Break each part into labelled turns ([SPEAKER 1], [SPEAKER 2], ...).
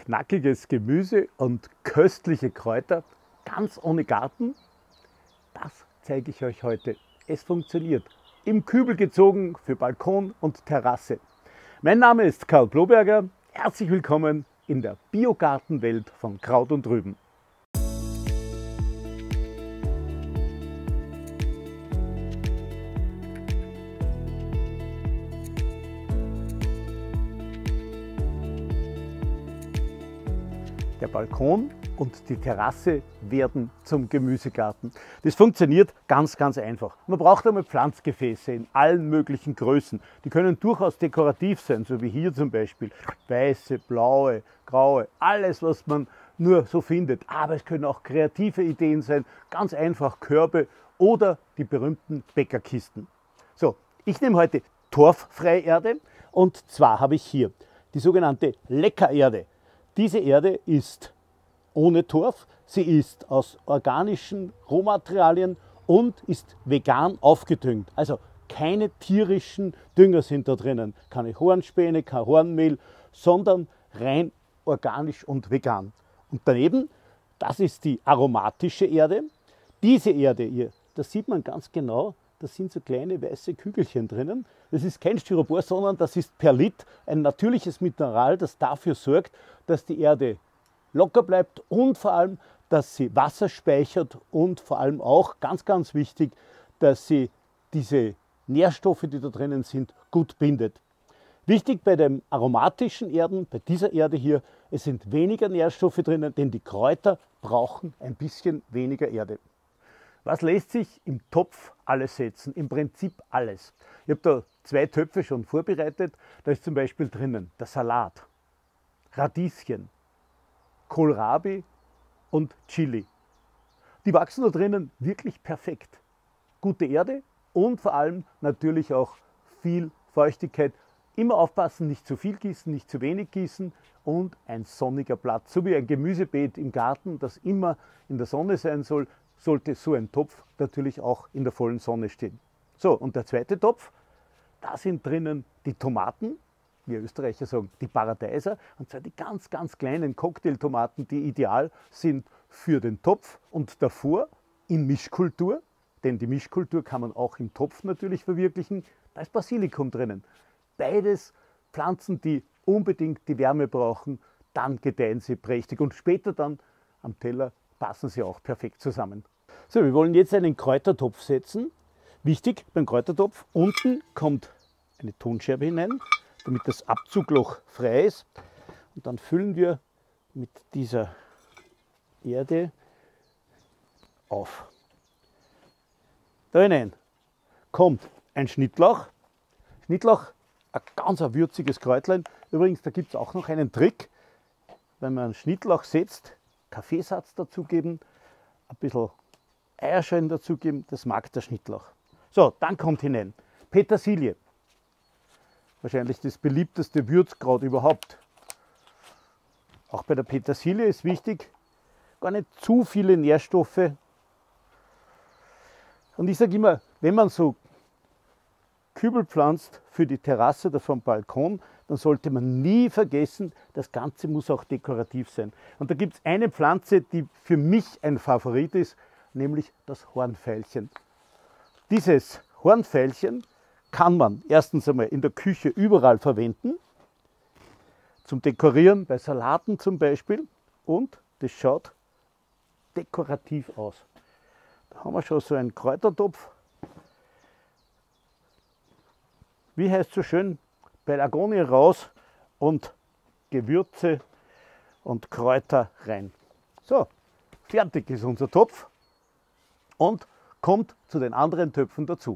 [SPEAKER 1] knackiges Gemüse und köstliche Kräuter, ganz ohne Garten, das zeige ich euch heute. Es funktioniert. Im Kübel gezogen für Balkon und Terrasse. Mein Name ist Karl Bloberger. Herzlich willkommen in der Biogartenwelt von Kraut und Rüben. Der Balkon und die Terrasse werden zum Gemüsegarten. Das funktioniert ganz einfach. Man braucht einmal Pflanzgefäße in allen möglichen Größen. Die können durchaus dekorativ sein, so wie hier zum Beispiel. Weiße, blaue, graue, alles was man nur so findet. Aber es können auch kreative Ideen sein, ganz einfach Körbe oder die berühmten Bäckerkisten. So, ich nehme heute torffreie Erde und zwar habe ich hier die sogenannte Leckererde. Diese Erde ist ohne Torf, sie ist aus organischen Rohmaterialien und ist vegan aufgedüngt. Also keine tierischen Dünger sind da drinnen, keine Hornspäne, kein Hornmehl, sondern rein organisch und vegan. Und daneben, das ist die aromatische Erde. Diese Erde hier, das sieht man ganz genau, da sind so kleine weiße Kügelchen drinnen. Das ist kein Styropor, sondern das ist Perlit, ein natürliches Mineral, das dafür sorgt, dass die Erde locker bleibt und vor allem, dass sie Wasser speichert und vor allem auch, ganz wichtig, dass sie diese Nährstoffe, die da drinnen sind, gut bindet. Wichtig bei den aromatischen Erden, bei dieser Erde hier, es sind weniger Nährstoffe drinnen, denn die Kräuter brauchen ein bisschen weniger Erde. Was lässt sich im Topf alles setzen? Im Prinzip alles. Ich habe da 2 Töpfe schon vorbereitet. Da ist zum Beispiel drinnen der Salat, Radieschen, Kohlrabi und Chili. Die wachsen da drinnen wirklich perfekt. Gute Erde und vor allem natürlich auch viel Feuchtigkeit. Immer aufpassen, nicht zu viel gießen, nicht zu wenig gießen und ein sonniger Platz. So wie ein Gemüsebeet im Garten, das immer in der Sonne sein soll, sollte so ein Topf natürlich auch in der vollen Sonne stehen. So, und der zweite Topf, da sind drinnen die Tomaten, wir Österreicher sagen die Paradeiser, und zwar die ganz kleinen Cocktailtomaten, die ideal sind für den Topf und davor in Mischkultur, denn die Mischkultur kann man auch im Topf natürlich verwirklichen, da ist Basilikum drinnen. Beides Pflanzen, die unbedingt die Wärme brauchen, dann gedeihen sie prächtig und später dann am Teller passen sie auch perfekt zusammen. So, wir wollen jetzt einen Kräutertopf setzen. Wichtig beim Kräutertopf, unten kommt eine Tonscherbe hinein, damit das Abzugloch frei ist. Und dann füllen wir mit dieser Erde auf. Da hinein kommt ein Schnittlauch. Schnittlauch, ein ganz würziges Kräutlein. Übrigens, da gibt es auch noch einen Trick, wenn man einen Schnittlauch setzt, Kaffeesatz dazugeben, ein bisschen Eierschalen dazugeben, das mag der Schnittlauch. So, dann kommt hinein Petersilie, wahrscheinlich das beliebteste Würzkraut überhaupt. Auch bei der Petersilie ist wichtig, gar nicht zu viele Nährstoffe. Und ich sage immer, wenn man so Kübel pflanzt für die Terrasse oder vom Balkon, dann sollte man nie vergessen, das Ganze muss auch dekorativ sein. Und da gibt es eine Pflanze, die für mich ein Favorit ist, nämlich das Hornveilchen. Dieses Hornveilchen kann man erstens einmal in der Küche überall verwenden, zum Dekorieren, bei Salaten zum Beispiel, und das schaut dekorativ aus. Da haben wir schon so einen Kräutertopf. Wie heißt es so schön, Pelargonie raus und Gewürze und Kräuter rein. So, fertig ist unser Topf und kommt zu den anderen Töpfen dazu.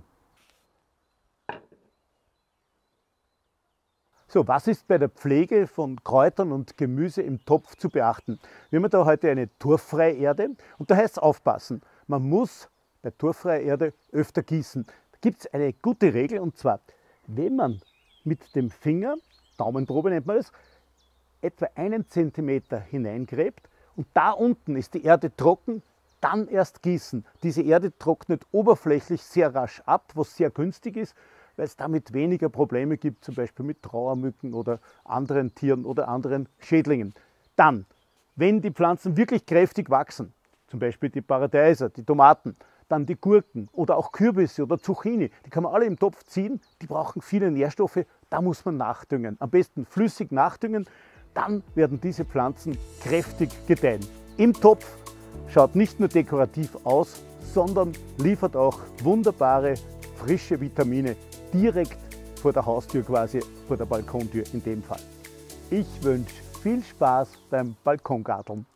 [SPEAKER 1] So, was ist bei der Pflege von Kräutern und Gemüse im Topf zu beachten? Wir haben da heute eine torffreie Erde und da heißt es aufpassen, man muss bei torffreier Erde öfter gießen. Da gibt es eine gute Regel und zwar, wenn man mit dem Finger, Daumenprobe nennt man das, etwa 1 cm hineingräbt und da unten ist die Erde trocken, dann erst gießen. Diese Erde trocknet oberflächlich sehr rasch ab, was sehr günstig ist, weil es damit weniger Probleme gibt, zum Beispiel mit Trauermücken oder anderen Tieren oder anderen Schädlingen. Dann, wenn die Pflanzen wirklich kräftig wachsen, zum Beispiel die Paradeiser, die Tomaten, dann die Gurken oder auch Kürbisse oder Zucchini, die kann man alle im Topf ziehen, die brauchen viele Nährstoffe, da muss man nachdüngen. Am besten flüssig nachdüngen, dann werden diese Pflanzen kräftig gedeihen. Im Topf schaut nicht nur dekorativ aus, sondern liefert auch wunderbare, frische Vitamine direkt vor der Haustür quasi, vor der Balkontür in dem Fall. Ich wünsche viel Spaß beim Balkongarteln.